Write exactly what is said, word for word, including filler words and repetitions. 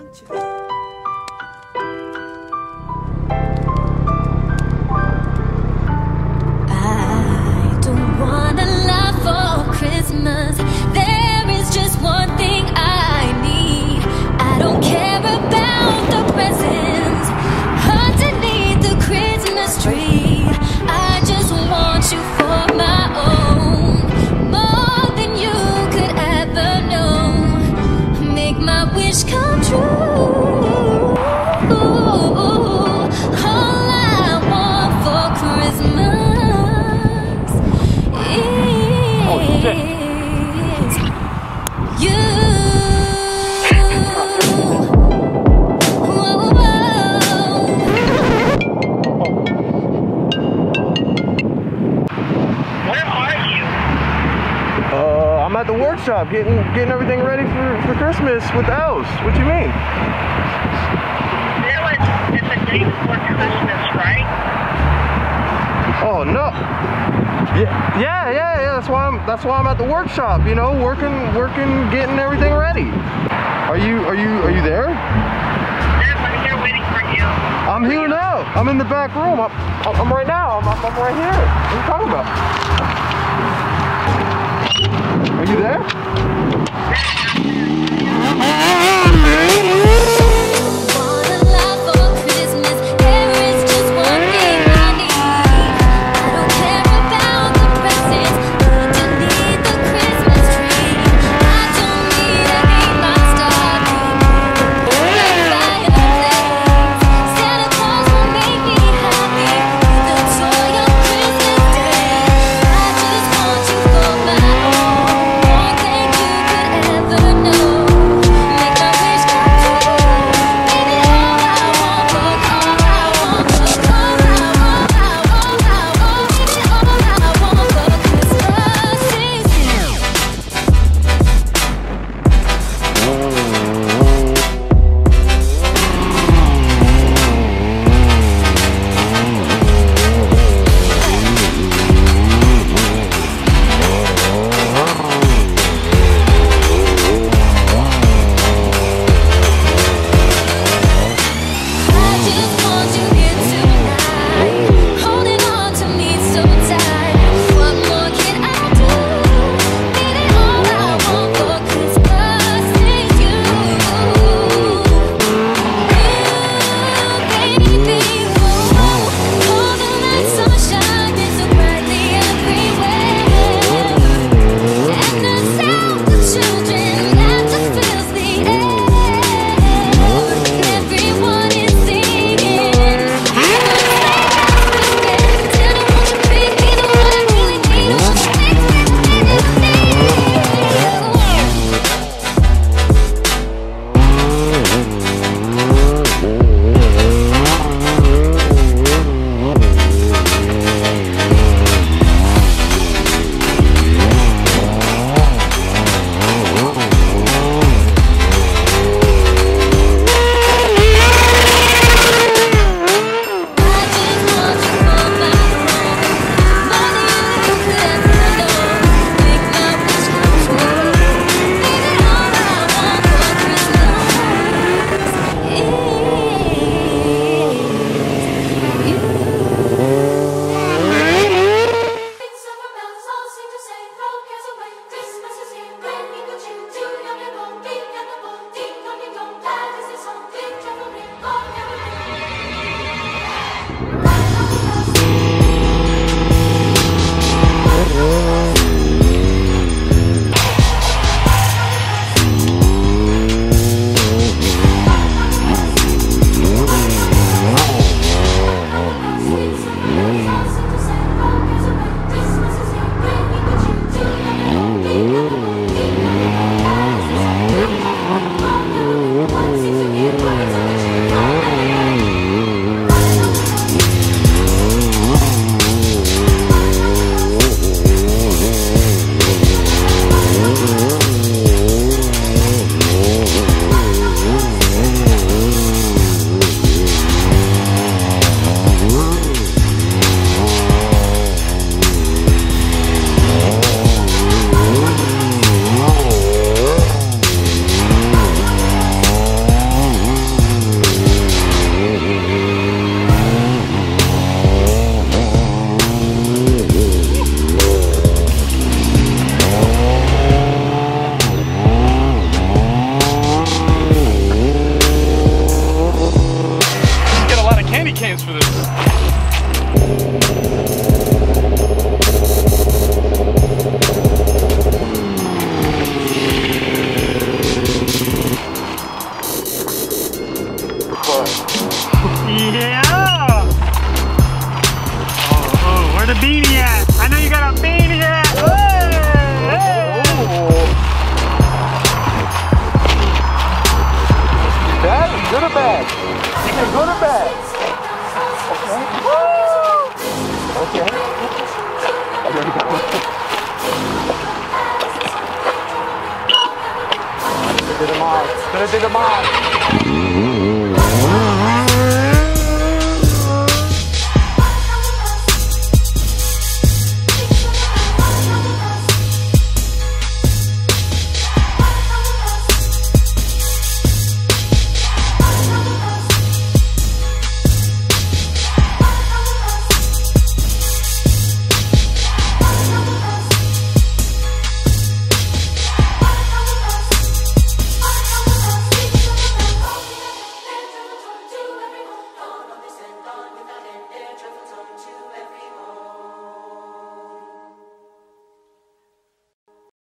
with you. I don't want a lot for Christmas. There is just one thing I need. I don't care about the presents underneath the Christmas tree. I just want you for my own, more than you could ever know. Make my wish come true. All I want for Christmas is you. I'm at the workshop getting getting everything ready for, for Christmas with the house. What you mean? That was, it's a day before Christmas, right? Oh no. Yeah, yeah, yeah, yeah. That's why I'm that's why I'm at the workshop, you know, working working getting everything ready. Are you are you are you there? Yes, I'm here waiting for you. I'm here now. I'm in the back room. I'm, I'm right now. I'm, I'm right here. What are you talking about? Are you there? No. Good or bad? Okay, good or bad? Okay. Woo! Okay. Oh, there we go. Gonna do the mod. Gonna do the mod.